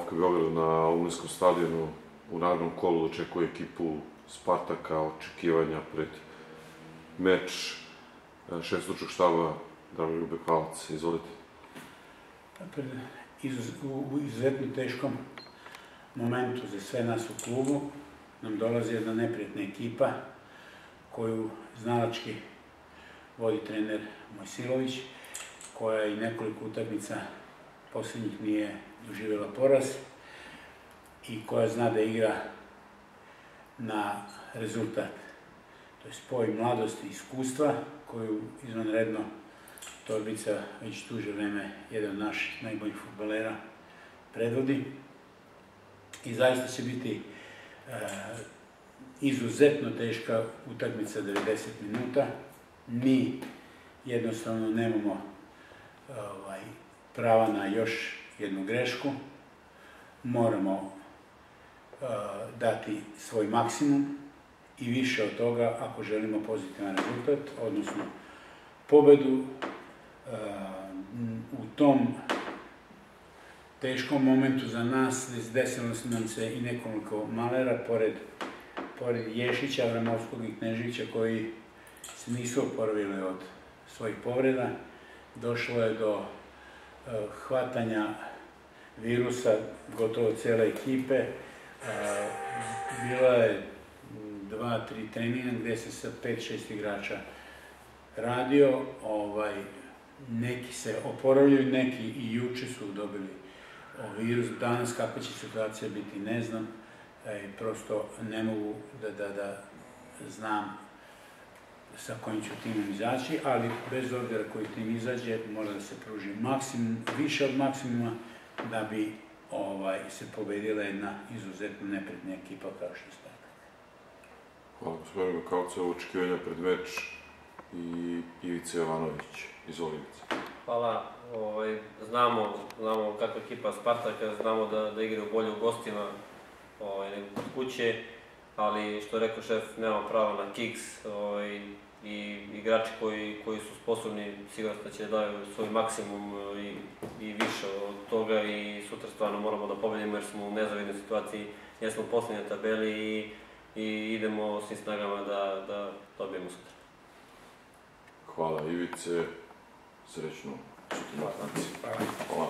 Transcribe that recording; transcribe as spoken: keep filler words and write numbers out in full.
K Beogradu na Aluminskom stadionu u narednom kolu očekuje ekipu Spartaka, očekivanja pred meč. Šef stručnog štaba Dragomir Bekalac, izvolite. U izuzetno teškom momentu za sve nas u klubu nam dolazi jedna neprijatna ekipa koju znalački vodi trener Mojsilović, koja i nekoliko utakmica posljednjih nije doživjela poraz i koja zna da igra na rezultat. To je spoj mladosti i iskustva koju izvanredno Torbica već duže vreme jedan od naših najboljih fudbalera predvodi. I zaista će biti izuzetno teška utakmica devedeset minuta. Mi jednostavno nemamo prava na još jednu grešku. Moramo dati svoj maksimum i više od toga ako želimo pozitivan rezultat, odnosno pobedu. U tom teškom momentu za nas desilo nam se i nekoliko malera, pored Ješića, Avramovskog i Knežića, koji se nisu oporavili od svojih povreda. Došlo je do hvatanja virusa gotovo cele ekipe. Bilo je dva, tri treninga gde se sa pet, šest igrača radio. Neki se oporavljaju, neki i juče su dobili virus. Danas kakva će situacija biti ne znam. Prosto ne mogu da znam sa kojim ću timom izaći, ali bez obzira koji tim izađe mora da se pruži maksimum, više od maksimuma, da bi se pobedila jedna izuzetno neprijatna ekipa kao što je Spartak. Hvala, gospodine Bekalce. Očekivanja pred meč i Ivica Jovanović. Izvolite. Hvala. Znamo kakva ekipa Spartaka, znamo da igraju bolje u gostima nego kod kuće, ali što je rekao šef, nema prava na kiks i igrači koji su sposobni sigurno da će daju svoj maksimum i više od toga i sutra stvarno moramo da pobedimo jer smo u nezavidnoj situaciji, jesmo u poslednjoj tabeli i idemo svim snagama da dobijemo sutra. Hvala Ivice, srećno sutra na akciji. Hvala.